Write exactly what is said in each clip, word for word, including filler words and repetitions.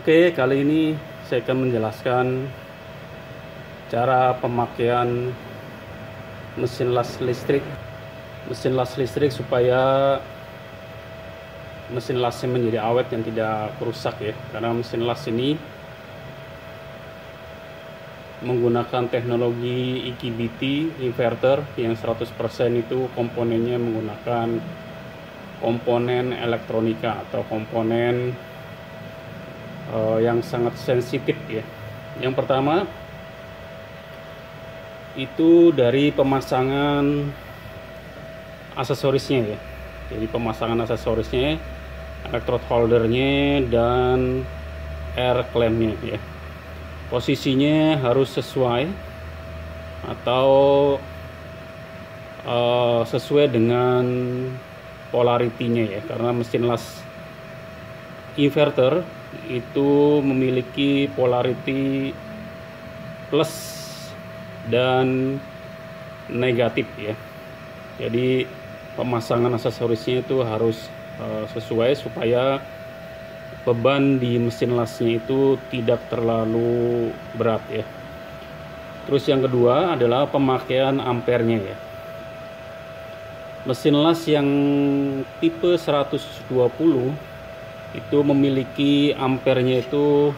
Oke, kali ini saya akan menjelaskan cara pemakaian mesin las listrik mesin las listrik supaya mesin lasnya menjadi awet dan tidak rusak ya. Karena mesin las ini menggunakan teknologi I G B T inverter yang seratus persen itu komponennya menggunakan komponen elektronika atau komponen uh, yang sangat sensitif ya. Yang pertama itu dari pemasangan aksesorisnya ya. Jadi pemasangan aksesorisnya, electrode holdernya, dan air clampnya ya. Posisinya harus sesuai atau uh, sesuai dengan polaritinya ya, karena mesin las inverter itu memiliki polarity plus dan negatif ya. Jadi pemasangan aksesorisnya itu harus uh, sesuai supaya beban di mesin lasnya itu tidak terlalu berat ya. Terus yang kedua adalah pemakaian ampernya ya. Mesin las yang tipe seratus dua puluh itu memiliki ampernya itu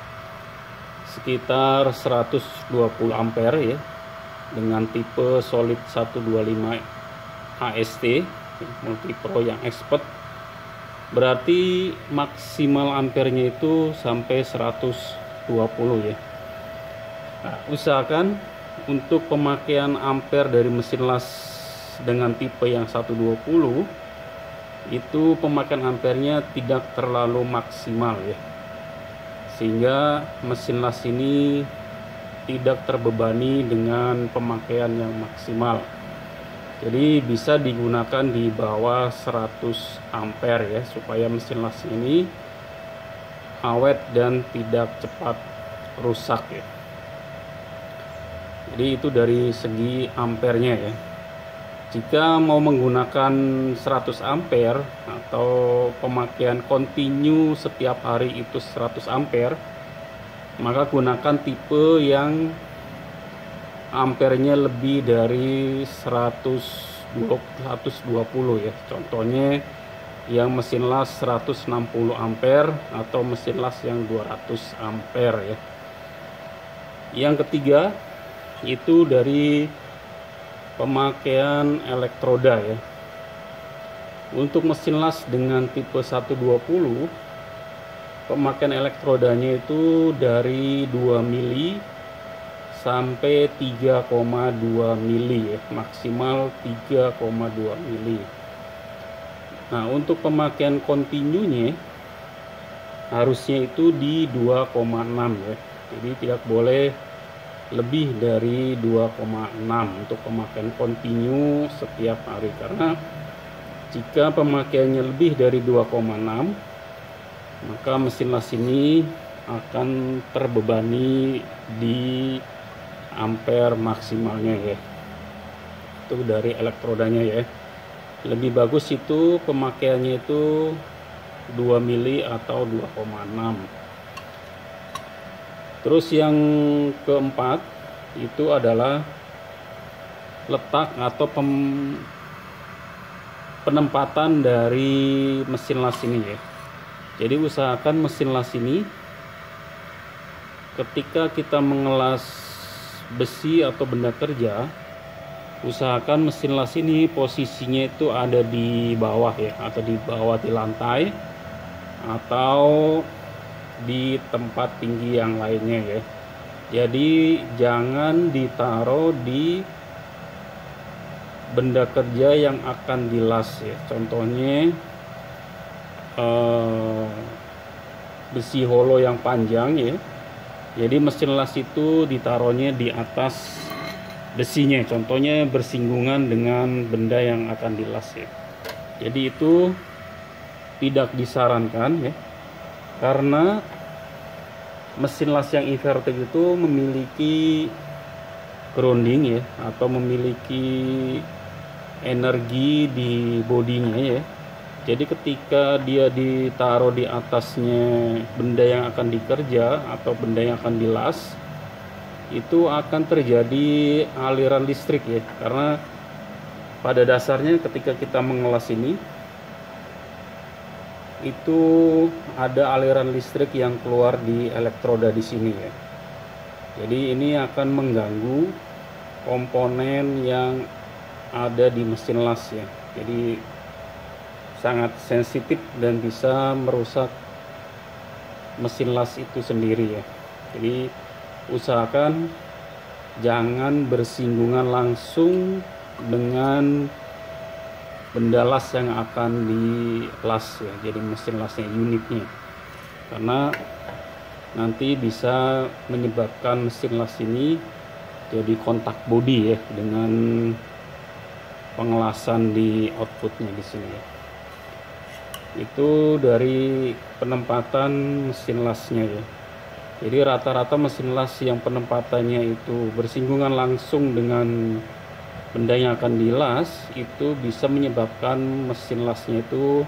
sekitar seratus dua puluh ampere ya, dengan tipe solid seratus dua puluh lima H S T multipro yang expert. Berarti maksimal ampernya itu sampai seratus dua puluh ya. Nah, usahakan untuk pemakaian ampere dari mesin las dengan tipe yang seratus dua puluh itu pemakaian ampernya tidak terlalu maksimal ya, sehingga mesin las ini tidak terbebani dengan pemakaian yang maksimal. Jadi bisa digunakan di bawah seratus ampere ya, supaya mesin las ini awet dan tidak cepat rusak ya. Jadi itu dari segi ampernya ya. Jika mau menggunakan seratus ampere atau pemakaian kontinu setiap hari itu seratus ampere, maka gunakan tipe yang ampernya lebih dari seratus dua puluh ya. Contohnya yang mesin las seratus enam puluh ampere atau mesin las yang dua ratus ampere ya. Yang ketiga itu dari pemakaian elektroda ya. Untuk mesin las dengan tipe seratus dua puluh, pemakaian elektrodanya itu dari dua mili sampai tiga koma dua mili ya, maksimal tiga koma dua mili. Nah, untuk pemakaian kontinunya harusnya itu di dua koma enam ya. Jadi tidak boleh lebih dari dua koma enam untuk pemakaian kontinu setiap hari, karena jika pemakaiannya lebih dari dua koma enam maka mesin las ini akan terbebani di ampere maksimalnya ya. Itu dari elektrodanya ya. Lebih bagus itu pemakaiannya itu dua mili atau dua koma enam. Terus yang keempat itu adalah letak atau pem, penempatan dari mesin las ini ya. Jadi usahakan mesin las ini ketika kita mengelas besi atau benda kerja, usahakan mesin las ini posisinya itu ada di bawah ya, atau di bawah di lantai atau di tempat tinggi yang lainnya ya. Jadi jangan ditaruh di benda kerja yang akan dilas ya. Contohnya eh, besi holo yang panjang ya. Jadi mesin las itu ditaruhnya di atas besinya, contohnya bersinggungan dengan benda yang akan dilas ya. Jadi itu tidak disarankan ya, karena mesin las yang inverter itu memiliki grounding ya, atau memiliki energi di bodinya ya. Jadi ketika dia ditaruh di atasnya benda yang akan dikerja atau benda yang akan dilas, itu akan terjadi aliran listrik ya, karena pada dasarnya ketika kita mengelas ini itu ada aliran listrik yang keluar di elektroda di sini ya. Jadi ini akan mengganggu komponen yang ada di mesin las ya. Jadi sangat sensitif dan bisa merusak mesin las itu sendiri ya. Jadi usahakan jangan bersinggungan langsung dengan benda las yang akan dilas ya, jadi mesin lasnya, unitnya, karena nanti bisa menyebabkan mesin las ini jadi kontak bodi ya dengan pengelasan di outputnya di sini ya. Itu dari penempatan mesin lasnya ya. Jadi rata-rata mesin las yang penempatannya itu bersinggungan langsung dengan benda yang akan dilas, itu bisa menyebabkan mesin lasnya itu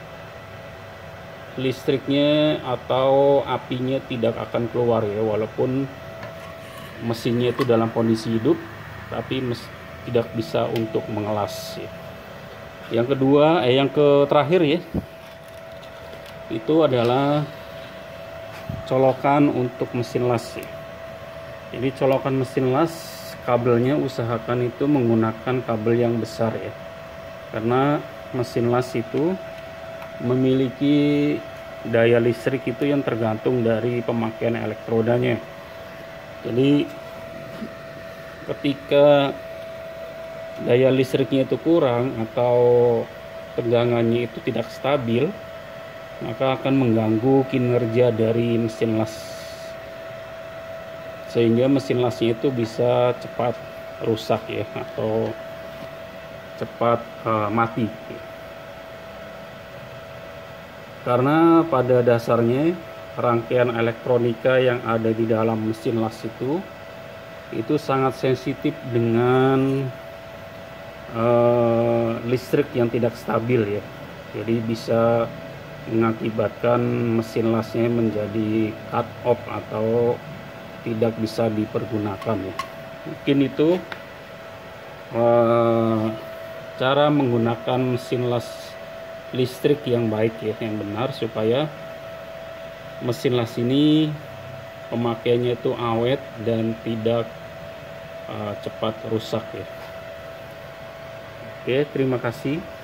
listriknya atau apinya tidak akan keluar ya, walaupun mesinnya itu dalam kondisi hidup, tapi mes tidak bisa untuk mengelas ya. Yang kedua, eh yang ke terakhir ya, itu adalah colokan untuk mesin las ya. Jadi colokan mesin las, kabelnya usahakan itu menggunakan kabel yang besar ya, karena mesin las itu memiliki daya listrik itu yang tergantung dari pemakaian elektrodanya. Jadi ketika daya listriknya itu kurang atau tegangannya itu tidak stabil, maka akan mengganggu kinerja dari mesin las, sehingga mesin lasnya itu bisa cepat rusak ya, atau cepat uh, mati. Karena pada dasarnya rangkaian elektronika yang ada di dalam mesin las itu itu sangat sensitif dengan uh, listrik yang tidak stabil ya. Jadi bisa mengakibatkan mesin lasnya menjadi cut off atau tidak bisa dipergunakan ya. Mungkin itu uh, cara menggunakan mesin las listrik yang baik ya, yang benar, supaya mesin las ini pemakaiannya itu awet dan tidak uh, cepat rusak ya. Oke, terima kasih.